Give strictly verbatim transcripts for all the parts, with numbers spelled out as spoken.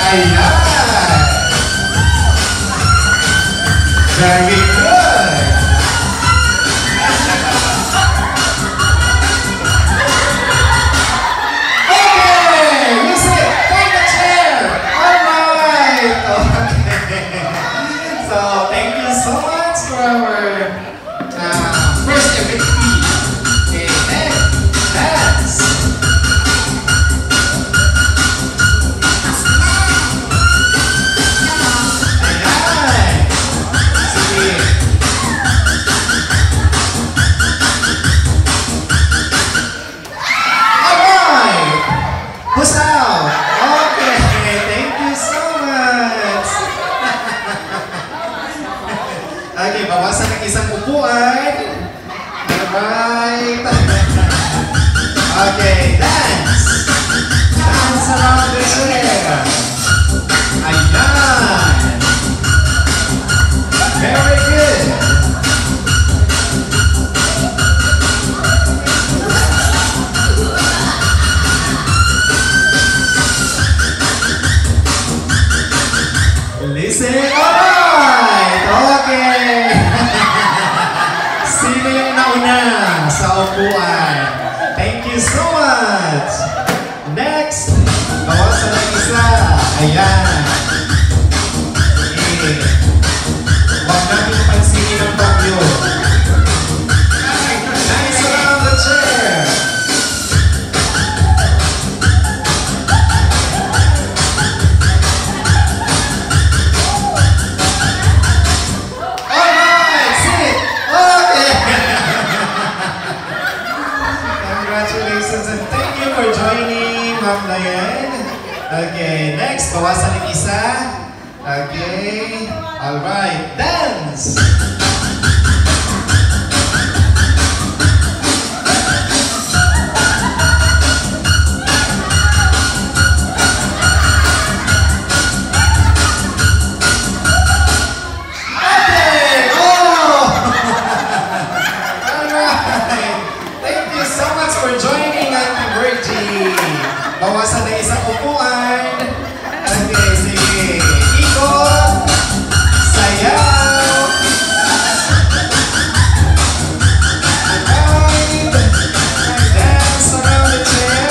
Ayan! Very good! Okay! Music! Take the chair! Alright! Okay. So, thank you so much for our uh, first M V P. Okay, next, dance! Who's out? Okay, thank you so much. Okay, bawasan ng isang upuan. Alright. Okay, dance. Dance around the chair. Ayan. Very good. Listen, alright! Okay! Sino yung nauna sa upuan? Thank you so much! Next, bawasan ng isa. Ayan. Okay. Huwag natin pansinin ang bagyo. Nice around the chair. Congratulations and thank you for joining, Ma'am Diane. Okay, next, bawasan ng isa. Okay, alright, dance! Bawasan na isang upuan. Okay, sige. Ikot. Sayaw. Alright. Dance around the chair.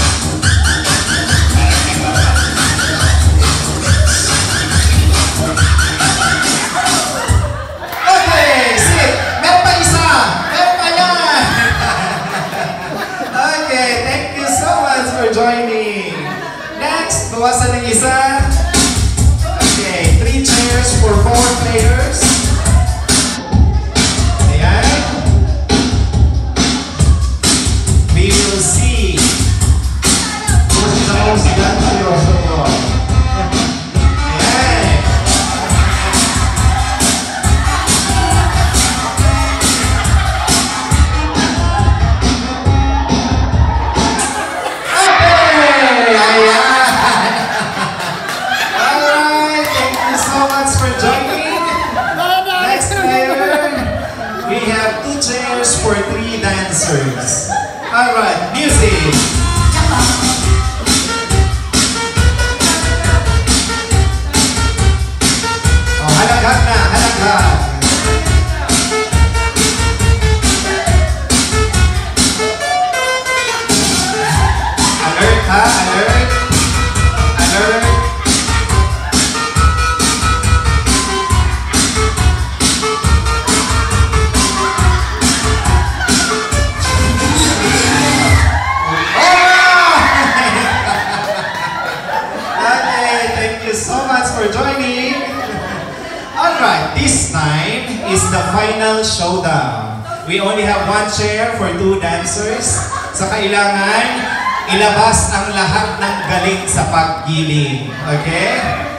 Okay, sige. Meron pa isa. Meron pa yan. Okay, thank you so much for joining. Next, bawasan ng isa. Okay, three chairs for four players. Ayan. We will see who's the most dangerous of all. Ayan. Chairs for three dancers. Alright, music! Oh, halaghat na, halaghat! Alert ha, alert! Alert! So much for joining. Alright, this time is the final showdown. We only have one chair for two dancers. So kailangan ilabas ang lahat ng galing sa paggiling. Okay?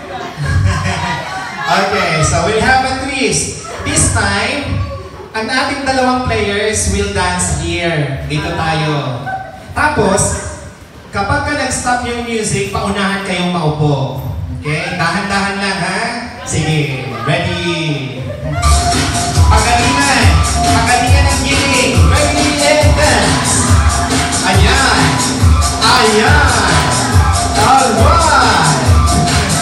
Okay, so we'll have a twist. This time, ang ating dalawang players will dance here. Dito tayo. Tapos, kapag ka nag-stop yung music, paunahan kayong maupo. Okay, dahan-dahan lang ha. Sige, ready. Pagalingan. Pagalingan ang giling. Ready and dance. Ayan. Ayan. Alright.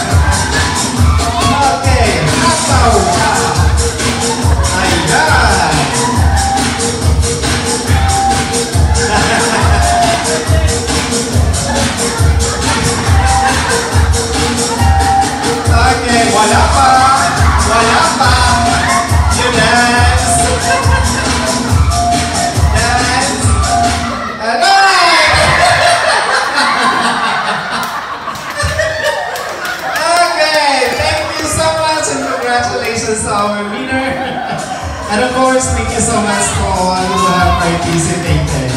course, thank you so much to all who have participated.